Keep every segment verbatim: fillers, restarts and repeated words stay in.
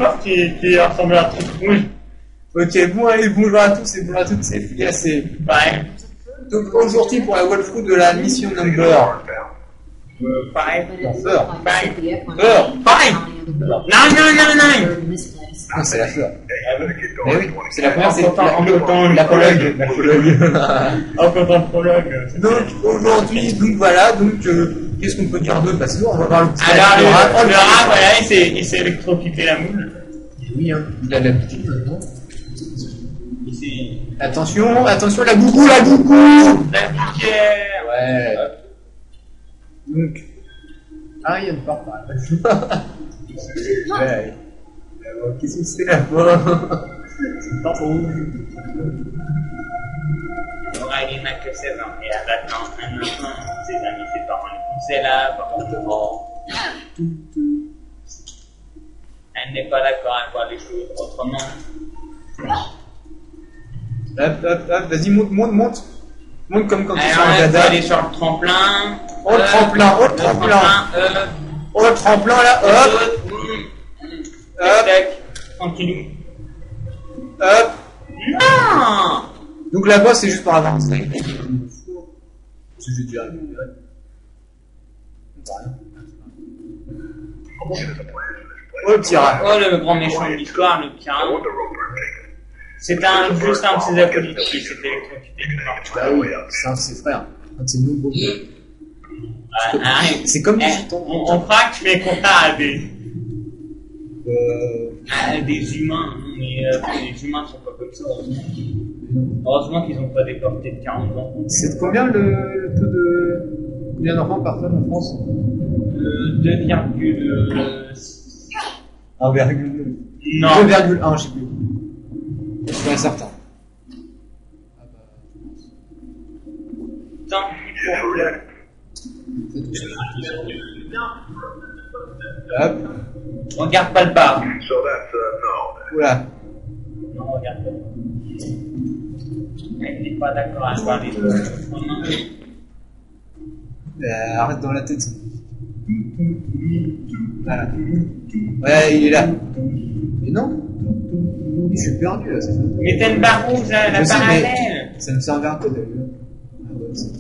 porte qui, qui ressemble à un truc rouge. Ok, bon, allez, bonjour à tous et bonjour à toutes, c'est Fouga, c'est... Pareil. Donc, aujourd'hui, pour la walkthrough de la mission number... Euh, pareil. Non, Feur. Pareil. Feur. Pareil. Non, non, non, non. Ah, c'est la Feur. Mais oui, c'est la En première, c'est comptant, en la, comptant la le prologue. prologue. La prologue. En comptant le prologue. Donc, aujourd'hui, donc voilà, donc, euh, qu'est-ce qu'on peut dire d'autre? Bah, c'est bon, on va voir le petit... Alors, le rat. rat, le rat, voilà, il s'est, il s'est électrocuté la moule. Oui, hein, il a l'habitude maintenant. Il s'est... Attention, attention, la gougou, la gougou! La piquère. Ouais. Donc... Ah, il y a une part par là. Ouais. Alors, qu'est-ce que c'est là-bas? C'est pas rouge. Ouais, il n'a que seize ans. Et attends, un enfant, ses amis, ses parents le poussaient là, comportement. Elle n'est pas d'accord à voir les choses autrement. Hop, hop, hop, vas-y, monte, monte, monte. Monte comme quand tu es sur un Alors, elle dada. va aller sur le tremplin. Oh, le tremplin, oh, le tremplin. Euh, Oh, le tremplin là, hop, Tac, hop, tac, tranquillou. hop. Non! Donc là-bas, c'est juste par avance. C'est juste dire. Oh, le petit rat. Oh, le grand méchant de l'histoire, le pirate. C'est un, juste un de ses acolytes qui s'est électrocuté. Bah oui, c'est un de ses frères. Un de ses nouveaux. Ah, arrête. C'est comme des Eh, gitans. on, on croit que tu fais contact à des, Euh. à des humains, mais euh, les humains sont pas comme ça. Heureusement, heureusement qu'ils n'ont pas déporté de quarante ans. C'est de combien le, le taux de. Combien d'enfants par femme en France? Euh, deux virgule un virgule deux. Non. deux virgule un, je sais plus. Je suis pas certain. Tant pis pour le... Hop. Regarde pas le bar. Oula. Non, regarde pas. Elle n'est pas d'accord à voir les choses. Euh, arrête dans la tête. Voilà. Ouais, il est là. Mais non. Je suis perdu là. Ça fait... Mais t'as une barre rouge là, la Je sais, parallèle. mais ça me servait un peu d'ailleurs. Ah ouais, c'est...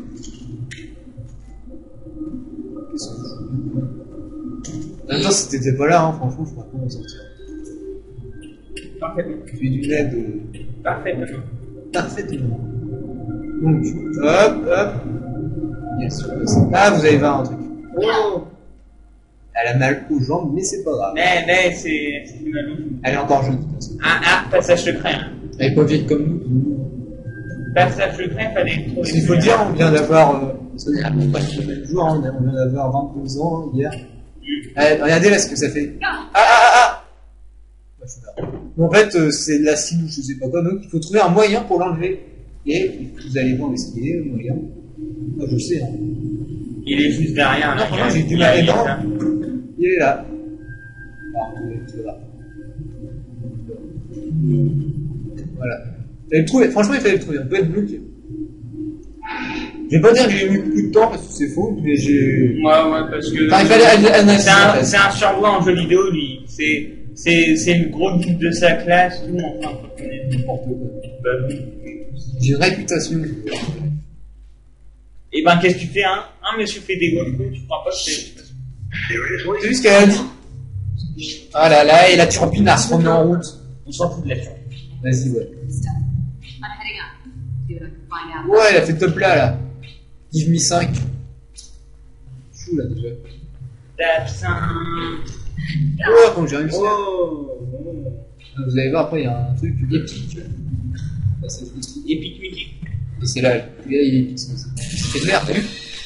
Qu'est-ce que je fous? En même temps, si t'étais pas là, hein, franchement, je pourrais pas m'en sortir. Parfaitement. Je fais du lait de... Parfaitement. Parfaitement. Donc, hop, hop. Yes. Ah, vous allez voir un truc. Oh! Elle a mal aux jambes, mais c'est pas grave. Mais, mais, c'est, c'est une malou. Elle est encore jeune, de toute façon. Ah, ah, passage secret. Hein. Elle est pas vieille comme nous. Passage secret, fallait trouver. Il faut dire, on vient d'avoir... Euh, parce qu'on est à peu près le même jour, hein, on vient d'avoir vingt-deux ans hier. Eh, regardez là ce que ça fait. Ah, ah, ah, ah. Ouais, je suis là. En fait, euh, c'est de l'acide ou je sais pas quoi, donc il faut trouver un moyen pour l'enlever. Et vous allez voir où est-ce qu'il est, le moyen. Moi, je sais. Hein. Il est juste derrière. Non, là, franchement, il j'ai est- du il mal est dedans. là. Il est là. Ah, il est là. Voilà. Il fallait le trouver. Franchement, il fallait le trouver. On peut être bloqué. Je vais pas dire que j'ai mis beaucoup de temps parce que c'est faux, mais j'ai. Ouais, ouais, parce que. Enfin, il fallait analyser. C'est un, c'est un survoi en jeu vidéo, lui. C'est, c'est, c'est le gros geek de sa classe, tout. Enfin, faut connaître. N'importe quoi. Bah oui. J'ai une réputation. Et ben, qu'est-ce que tu fais, hein? Un monsieur fait des gros coups, tu crois pas que c'est. T'as vu ce qu'elle a dit? Ah là là, et la turbine a se remis en route. On s'en fout de la turbe. Vas-y, ouais. I'm heading up. See what I can find out. Ouais, elle a fait top là, là. Give me cinq. Chou là déjà. Tape cinq. Oh, comme j'ai réussi. Oh! Vous allez voir, après, il y a un truc épique. Là, c'est épique. Épique Mickey. Et c'est là, le gars, il est épique. C'est de l'air, t'as vu?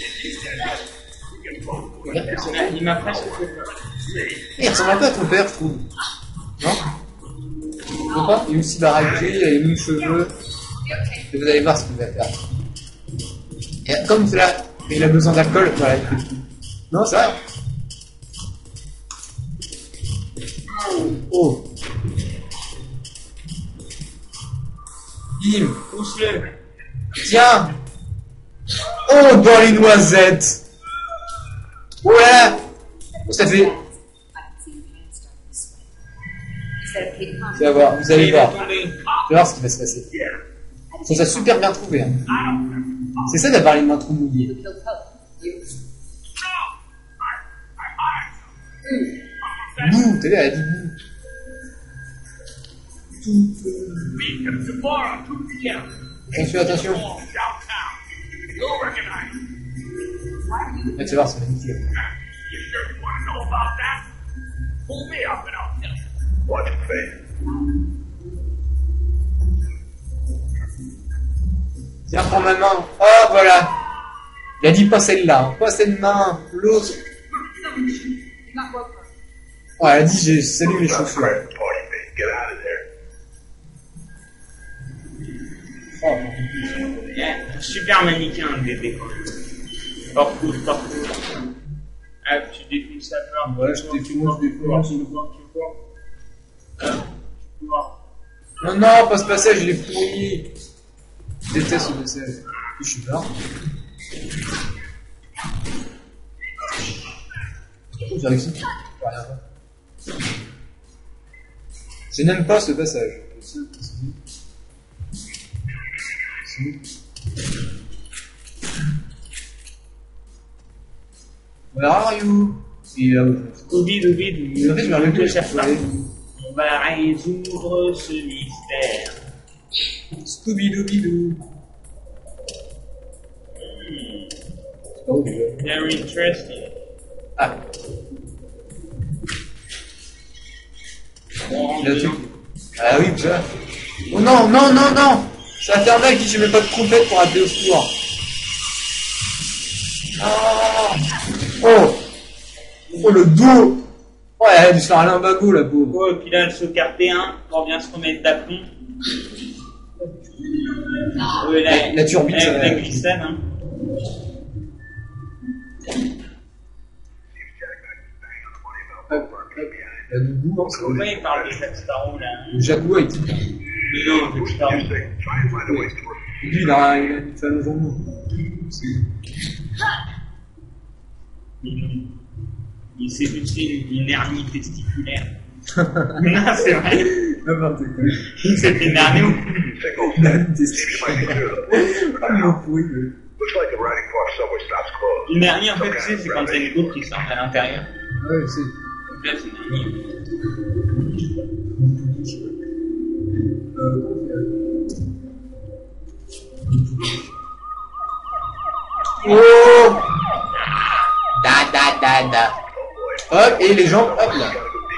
Regarde, Il m'a- Il m'a presque fait. il ressemble un peu à ton père, je trouve. Non? Tu vois pas? Il est aussi baraqué, il a les mêmes cheveux. Et vous allez voir ce qu'il va faire. Et comme cela, il a besoin d'alcool, voilà, il fait tout. Non, ça va? Oh! Bim! Pousse-le. Tiens! Oh, dans les noisettes! Voilà! Ça fait... I can see your hand starting to sweat. Instead of Kate Conn. Tu vas voir, vous allez Il va voir. tomber. Tu vas voir ce qui va se passer. Je trouve ça super bien trouvé. Hein. C'est ça d'avoir les mains trop mouillées. Who killed Poe? You. Bouh, t'as vu, elle a dit bouh. Attention, attention. Là, tu vas voir, c'est magnifique. Tiens, prends ma main. Oh, voilà. Il a dit pas celle-là, hein. Pas cette main, l'autre. Oh, elle a dit j'ai salut les chaussures. Oh, Yeah, super mannequin le bébé. Partout, partout. Ah, tu défonces sa peur. Ouais, je défonce, je défonce. Tu vois, tu vois. Ah, tu vois. non, non, pas ce passage, il est pourri. Je déteste ce passage. Je suis là. Oh, j'ai réussi. Ouais, rien pas. Je n'aime pas ce passage. Where are you? Et là, Scooby Dooby Doo. en fait, je me rappelle plus que les cherche chercher. On va résoudre ce mystère. Scooby-Dooby-Doo. C'est pas où déjà? Very interesting. Ah, On rentre il a dedans. tué. Ah oui, déjà. Oh non, non, non, non! C'est infernal qui je mets pas de trompette pour appeler au secours. Ah. Oh! Oh le dos! Oh, elle a dû se faire un limbago la pauvre. Oh, et puis là, elle se carpé un pour bien se remettre d'aplomb. Euh, La- la turbine, la, ça la, va. glissade, hein. Il y a du goût, hein, c'est Pourquoi il parle de Jack Sparrow, là? le Jaguar est typique. Mais non, Jack Sparrow. Lui, il a, il a une femme au jambon. Il, il s'est buté une, une hernie testiculaire. Non, c'est vrai. N'importe quoi. Il s'est énervé au Il a une testiculaire. Ah, mais au pourri, le- Une hernie, en fait, tu sais, c'est quand t'as une coupe qui sort à l'intérieur. Ouais, c'est. Donc là, c'est une hernie. Oh! Da da da da. Hop, et les jambes, hop là.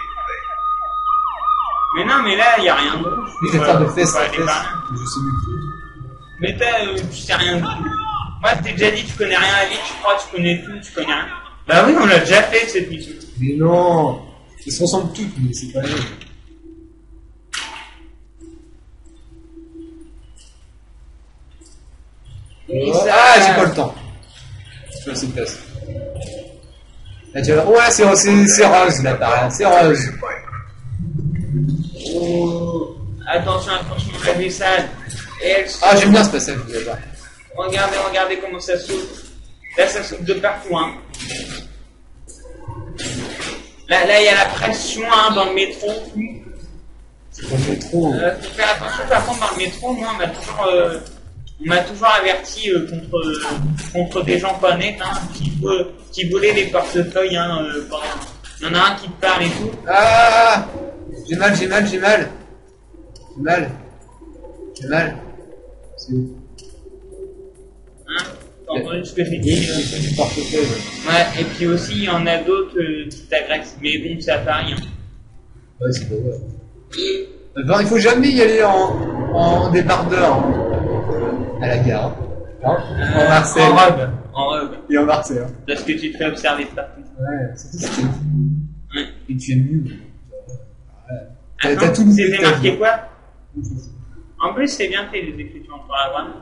Mais non, mais là, il n'y a rien de rouge. Les affaires de fesses Faut à aller fesses. par là. Je sais même Mais t'as, euh, tu sais rien du tout. Moi, je t'ai déjà dit, tu connais rien à la vie, tu crois, tu connais tout, tu connais rien. Bah oui, on l'a déjà fait, cette mission. plus. Mais non! Ils se ressemblent toutes, mais c'est pas vrai. Et Oh, ça- ah, j'ai pas le temps. Je fais cette place. Là, tu vas... Ouais, c'est, c'est, c'est rose, là, par là. C'est rose. Oh, attention, attention, la glissade. Et elle saute. Ah, j'aime bien ce passage, vous allez voir. Regardez, regardez comment ça saute. Là, ça saute de partout, hein. Là, là, il y a la pression, hein, dans le métro. C'est pour le métro. Euh, faut faire attention, par contre, dans le métro, moi, on m'a toujours, euh, on m'a toujours averti euh, contre, euh, contre des gens pas nets, hein, qui, euh, qui volaient les portefeuilles, hein, euh, pendant... Il y en a un qui te parle et tout. Ah! J'ai mal, j'ai mal, j'ai mal. J'ai mal. J'ai mal. C'est où? Hein, t'as entendu ce que j'ai Oui, dit? j'ai fait du portefeuille. Ouais, Ouais, et puis aussi, il y en a d'autres euh, qui t'agressent. Mais bon, ça pareil. Hein. ouais c'est pas vrai. Enfin, il faut jamais y aller en, en débardeur hein. À la gare. Hein en Euh, Marseille. En robe. En robe. Et en Marseille. Hein. Parce que tu te fais observer de partout. Ouais, c'est tout ce que tu dis. Ouais. Et tu aimes mieux. Ouais. T'as, Attends, t'as tout loupé. c'était ta marqué vie. quoi? En plus, c'est bien fait, les écritures entre la droite.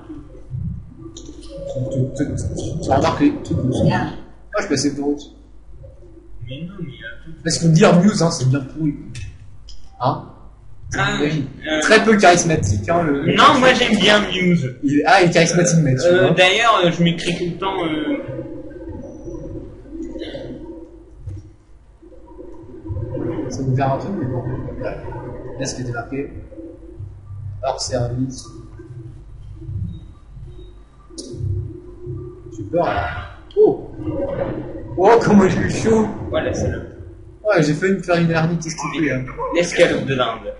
Tu- tu- tu- Tu remarques les trucs. Moi, je passais pour autre. Mais non, mais il y a tout. Parce qu'on dire news, hein, c'est bien pourri. Hein? Ah, Oui. euh, Très peu charismatique, hein, le. Non, moi j'aime bien Muse. Il est... Ah, il est charismatique, Mathieu. Euh, hein. D'ailleurs, euh, je m'écris tout le temps. Euh... Ça nous fait un truc, mais bon. Est-ce que t'es marqué? Hors service. J'ai peur là. Oh! Oh, comment j'ai eu chaud! Voilà, c'est le. Ouais, j'ai failli me faire une hernie testiculaire. L'escalope de l'Inde.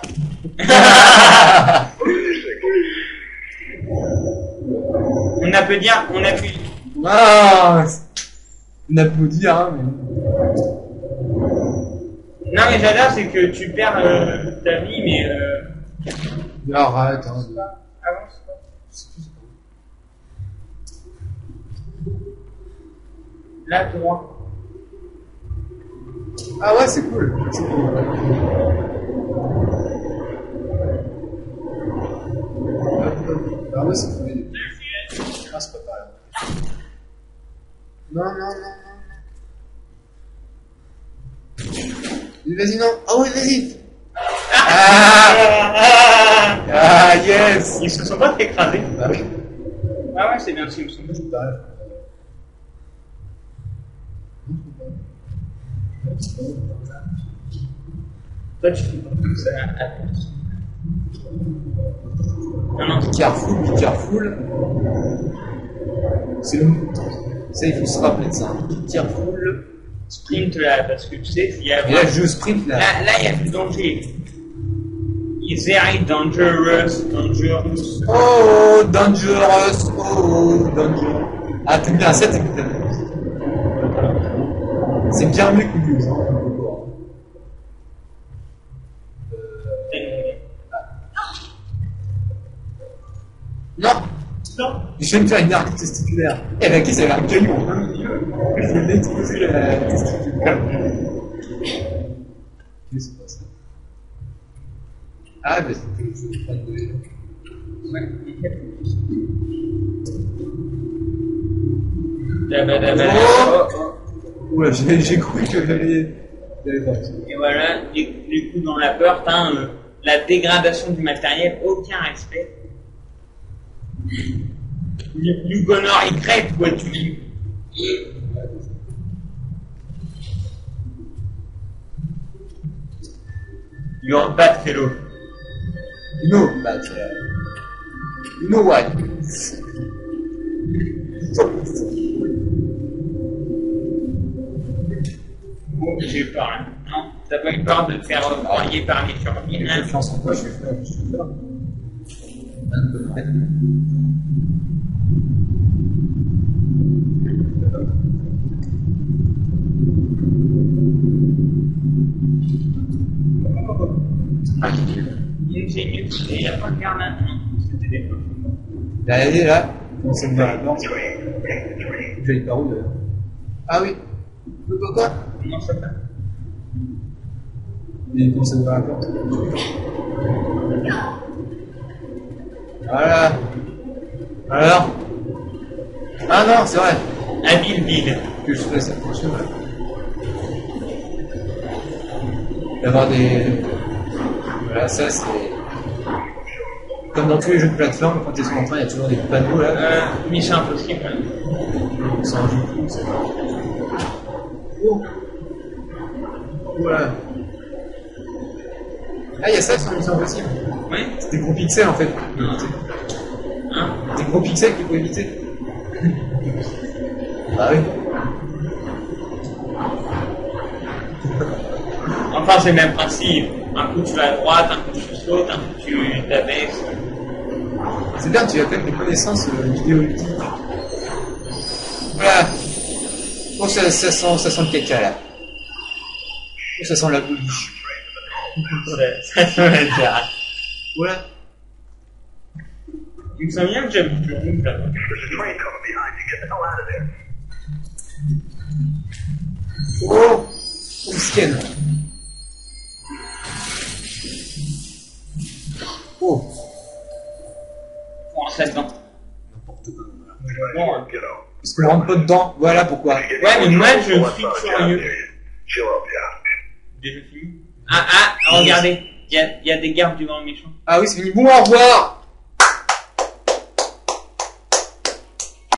On a pu dire, on a pu. Ah! On applaudit, hein, mais. Non, mais j'adore, c'est que tu perds euh, ta vie, mais. Euh... Arrête, hein. Avance pas. Là, droit. Ah ouais, c'est cool. C'est cool. Ah ouais, c'est cool. Ah, c'est pas pareil. Non, non, non, non. Vas-y, non. Ah oui, vas-y. Ah, ah, yes. Ils se sont pas écrasés. Ah oui. Ah ouais, c'est bien ce qu'ils me sont dit. Toi, tu fais pas tout ça. Non, non. Be careful, be careful. C'est le. Ça, il faut se rappeler de ça. Be careful. Sprint là, parce que tu sais, il y a. Et là, je sprint là. Là, là, il y a du danger. It's very dangerous, dangerous. Oh, dangerous, oh, dangerous. Ah, t'aimes bien ça, t'aimes bien. C'est bien mieux que News, hein. Euh... Non. Non. Je vais me faire une hernie testiculaire. Eh ben, qui ça va un caillou en plein milieu? Je vais m'exposer la testiculaire. Qu'est-ce que c'est pas ça? Ah, ben c'était le jeu de prendre de l'élan. Ouais. Oh, ouais, j'ai cru que j'allais partir. Et voilà, du, du coup, dans la peur, t'as euh, la dégradation du matériel, aucun respect. Lugonor, il crève, quoi, tu dis. Your bad fellow. You know, but uh, you know what? Bon, j'ai eu peur, là. Non, t'as pas eu peur de te faire broyer par les turbines, hein? Confiance en toi, je vais faire, je vais faire. Il n'y a pas de garde là. Non, c'était des fois. Là, allez, là, on s'est ouvert la porte. J'allais par où d'ailleurs? Ah oui. Quoi, quoi? Non, ça va. Il commence à ouvrir la porte. Voilà. Alors? Ah non, c'est vrai. Habile vide. Que je fasse attention là. D'avoir des. Voilà, ça c'est. Comme dans tous les jeux de plateforme, quand tu es sur l'entrain, il y a toujours des panneaux là. Euh, Mission Impossible. On s'en joue tout, c'est pas. Oh! Voilà. Ah, il y a ça sur Mission Impossible. Oui. C'est des gros pixels en fait. Non. Hein? Des gros pixels qu'il faut éviter. Ah oui. Enfin, c'est le même principe. Un coup tu vas à droite, un coup tu sautes, un coup tu t'abaisses. C'est bien, tu as quand même des connaissances euh, vidéoludiques. Voilà. Oh, ça, ça, sent, ça sent le caca là. Oh, ça sent la bouche. Ça se met déjà. Voilà. Il me semble bien que j'habite le rouge là. Oh, Ousken. Oh. On rentre là-dedans. N'importe quoi. Bon, hein. Parce qu'on rentre pas dedans. Voilà pourquoi. Ouais, mais moi je suis curieux. Déjà fini. Ah, ah, regardez. Il y a, y a des gardes du grand méchant. Ah oui, c'est fini. Bon, au revoir.